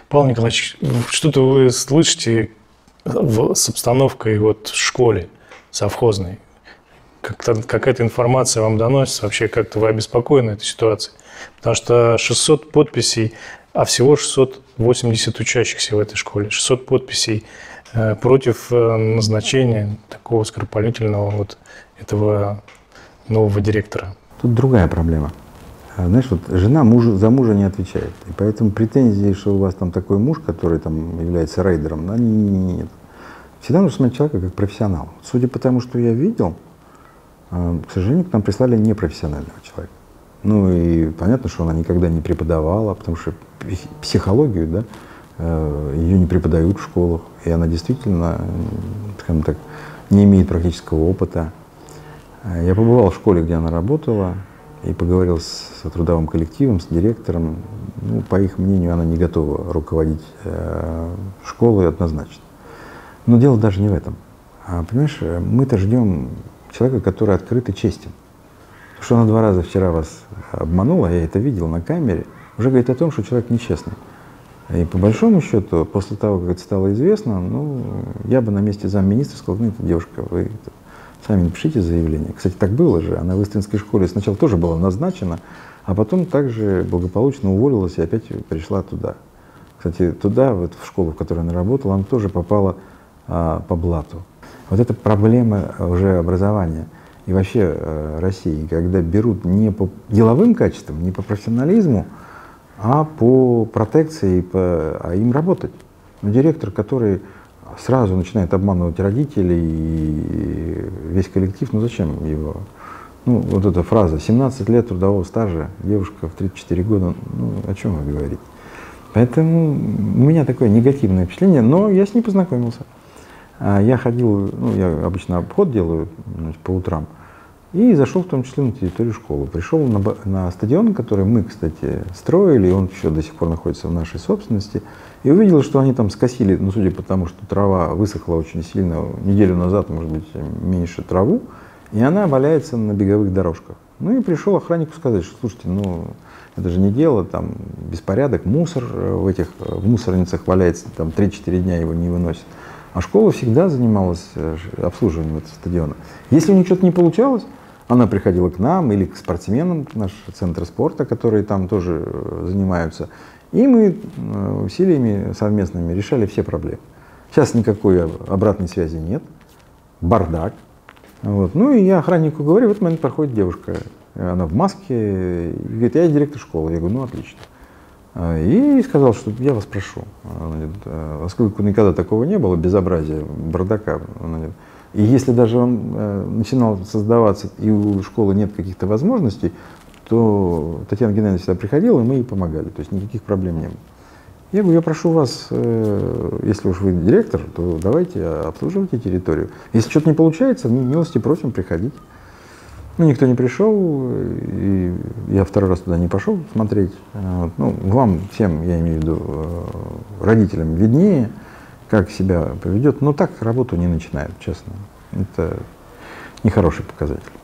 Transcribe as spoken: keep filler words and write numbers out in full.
Павел Николаевич, что-то вы слышите в, с обстановкой вот в школе совхозной? Как-то, какая-то информация вам доносится? Вообще как-то вы обеспокоены этой ситуацией? Потому что шестьсот подписей, а всего шестьсот восемьдесят учащихся в этой школе. шестьсот подписей э, против э, назначения такого скоропалительного вот этого нового директора. Тут другая проблема. Знаешь, вот жена мужу, за мужа не отвечает. И поэтому претензии, что у вас там такой муж, который там является рейдером, они нет. Всегда нужно смотреть человека как профессионал. Судя по тому, что я видел, к сожалению, к нам прислали непрофессионального человека. Ну и понятно, что она никогда не преподавала, потому что психологию, да, ее не преподают в школах. И она действительно, скажем так, не имеет практического опыта. Я побывал в школе, где она работала, и поговорил с трудовым коллективом, с директором. Ну, по их мнению, она не готова руководить э, школой однозначно. Но дело даже не в этом. А, понимаешь, мы-то ждем человека, который открыт и честен. Потому что она два раза вчера вас обманула, я это видел на камере, уже говорит о том, что человек нечестный. И по большому счету, после того, как это стало известно, ну, я бы на месте замминистра сказал: ну, девушка, вы это, сами напишите заявление. Кстати, так было же. Она в Истринской школе сначала тоже была назначена, а потом также благополучно уволилась и опять пришла туда. Кстати, туда, вот в школу, в которой она работала, она тоже попала а, по блату. Вот это проблема уже образования и вообще а, России, когда берут не по деловым качествам, не по профессионализму, а по протекции, и по, а им работать. Но директор, который сразу начинает обманывать родителей и весь коллектив, ну зачем его? Ну, вот эта фраза «семнадцать лет трудового стажа, девушка в тридцать четыре года», ну, о чем вы говорите? Поэтому у меня такое негативное впечатление, но я с ней познакомился. Я ходил, ну, я обычно обход делаю, значит, по утрам, и зашел в том числе на территорию школы. Пришел на, на стадион, который мы, кстати, строили, и он еще до сих пор находится в нашей собственности, и увидел, что они там скосили, ну, судя по тому, что трава высохла очень сильно, неделю назад, может быть, меньше траву, и она валяется на беговых дорожках. Ну и пришел охраннику сказать, что, слушайте, ну, это же не дело, там беспорядок, мусор в этих в мусорницах валяется, там три-четыре дня его не выносят. А школа всегда занималась обслуживанием этого стадиона. Если у них что-то не получалось, она приходила к нам или к спортсменам, наш центр спорта, которые там тоже занимаются, и мы усилиями совместными решали все проблемы. Сейчас никакой обратной связи нет, бардак. Вот. Ну и я охраннику говорю, в этот момент проходит девушка, она в маске, и говорит: я директор школы. Я говорю: ну отлично. И сказал, что я вас прошу, поскольку никогда такого не было, безобразия, бардака. И если даже он начинал создаваться, и у школы нет каких-то возможностей, то Татьяна Геннадьевна всегда приходила, и мы ей помогали, то есть никаких проблем не было. Я говорю: я прошу вас, если уж вы директор, то давайте обслуживайте территорию. Если что-то не получается, милости просим приходить. Ну, никто не пришел, и я второй раз туда не пошел смотреть. Вот. Ну, вам всем, я имею в виду, родителям виднее, как себя поведет, но так работу не начинают, честно. Это нехороший показатель.